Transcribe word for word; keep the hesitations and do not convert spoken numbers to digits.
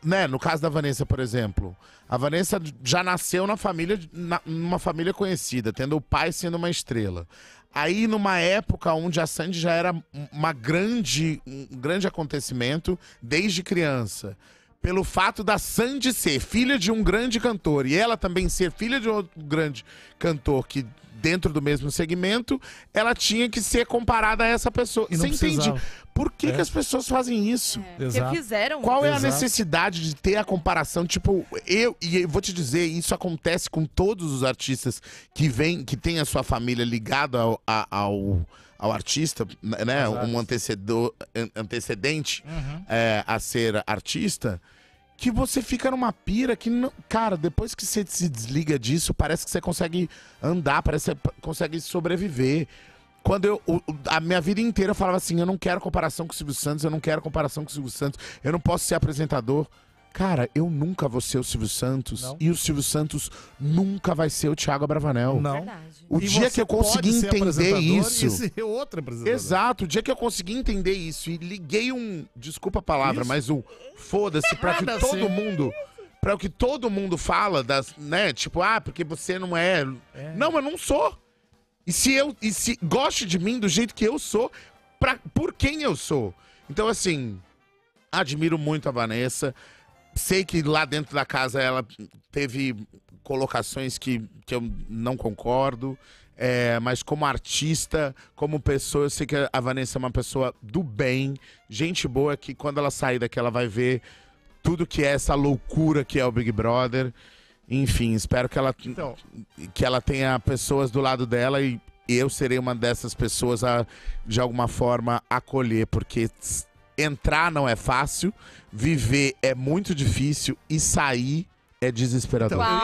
né, no caso da Vanessa, por exemplo, a Vanessa já nasceu na família, na, numa família conhecida, tendo o pai sendo uma estrela. Aí, numa época onde a Sandy já era uma grande, um grande acontecimento desde criança, pelo fato da Sandy ser filha de um grande cantor e ela também ser filha de outro grande cantor que dentro do mesmo segmento, ela tinha que ser comparada a essa pessoa. E não Você entende? precisava. Por que, É. que as pessoas fazem isso? É, porque Exato. fizeram. Qual é a Exato. necessidade de ter a comparação? Tipo, eu, e eu vou te dizer, isso acontece com todos os artistas que vêm, que tem a sua família ligada ao, a- ao, ao artista, né? Exato. Um antecedor, an- antecedente Uhum. é, a ser artista, que você fica numa pira que, não, cara, depois que você se desliga disso, parece que você consegue andar, parece que você consegue sobreviver. Quando eu, o- o- a minha vida inteira eu falava assim, eu não quero comparação com o Silvio Santos, eu não quero comparação com o Silvio Santos, eu não posso ser apresentador. Cara, eu nunca vou ser o Silvio Santos Não. e o Silvio Santos nunca vai ser o Thiago Abravanel. Não. Verdade. O E dia você que eu pode consegui ser entender apresentador isso... E ser outro apresentador. Exato, o dia que eu consegui entender isso e liguei um, desculpa a palavra, Isso. mas um foda-se pra que Foda-se. todo mundo, pra o que todo mundo fala das, né, tipo, ah, porque você não é, É. não, eu não sou. E se eu, e se goste de mim do jeito que eu sou, pra, por quem eu sou. Então assim, admiro muito a Vanessa. Sei que lá dentro da casa ela teve colocações que, que eu não concordo. É, mas como artista, como pessoa, eu sei que a Vanessa é uma pessoa do bem, gente boa, que quando ela sair daqui ela vai ver tudo que é essa loucura que é o Big Brother. Enfim, espero que ela, Então, que ela tenha pessoas do lado dela e eu serei uma dessas pessoas a, de alguma forma, acolher, porque tss, entrar não é fácil, viver é muito difícil e sair é desesperador. Uau.